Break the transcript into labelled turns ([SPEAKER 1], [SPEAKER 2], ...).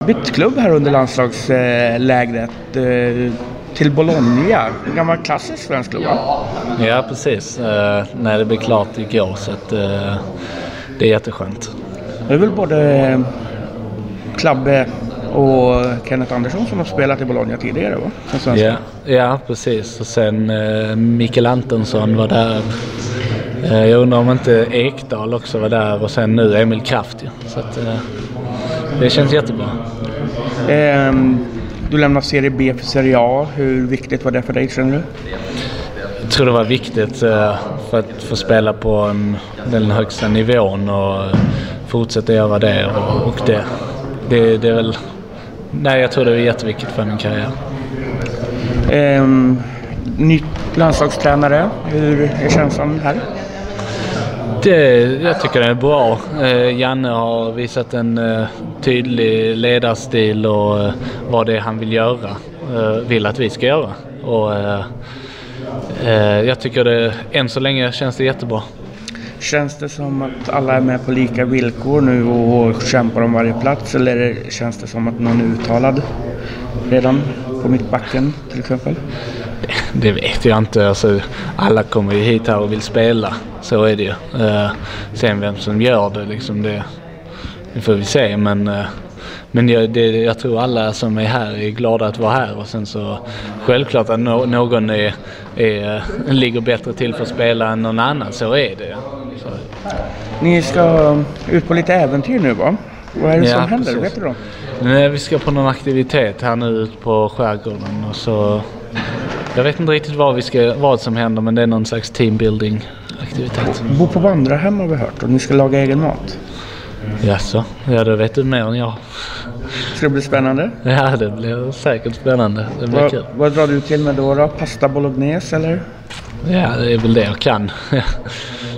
[SPEAKER 1] Bytt klubb här under landslagslägret till Bologna. En gammal klassisk svensk klubb, va?
[SPEAKER 2] Ja, precis. När det blev klart igår, så att, det är jätteskönt.
[SPEAKER 1] Det är väl både Klabbe och Kenneth Andersson som har spelat i Bologna tidigare, va?
[SPEAKER 2] Ja, precis. Och sen Mikael Antonsson var där. Jag undrar om inte Ekdal också var där, och sen nu Emil Kraft. Ja. Så att, det känns jättebra.
[SPEAKER 1] Du lämnar Serie B för Serie A. Hur viktigt var det för dig, känner du?
[SPEAKER 2] Jag tror det var viktigt för att få spela på den högsta nivån och fortsätta göra det. Och det är väl... Nej, jag tror det är jätteviktigt för min karriär.
[SPEAKER 1] Ny landslagstränare. Hur är känslan här?
[SPEAKER 2] Jag tycker det är bra. Janne har visat en tydlig ledarstil och vad det är han vill göra. Vill att vi ska göra. Och jag tycker det än så länge känns det jättebra. Känns det som att alla är med på lika villkor nu och kämpar om varje plats, eller känns det som att någon är uttalad redan på mittbacken till exempel? Det vet jag inte. Alltså, alla kommer ju hit här och vill spela. Så är det ju. Sen vem som gör det, liksom det får vi se. Men jag tror alla som är här är glada att vara här. Och sen så självklart att någon ligger bättre till för att spela än någon annan. Så är det. Så. Ni ska ut på lite äventyr nu, va? Vad är det som händer? Precis. Vet du då? Nej, vi ska på någon aktivitet här nu ut på skärgården. Och så... Jag vet inte riktigt vad som händer, men det är någon slags teambuilding-aktivitet. Bo på vandrarhem har vi hört, och ni ska laga egen mat. Jaså? Ja, det vet du mer än jag. Ska det bli spännande? Ja, det blir säkert spännande. Det blir kul. Vad drar du till med då? Pasta bolognese, eller? Ja, det är väl det jag kan.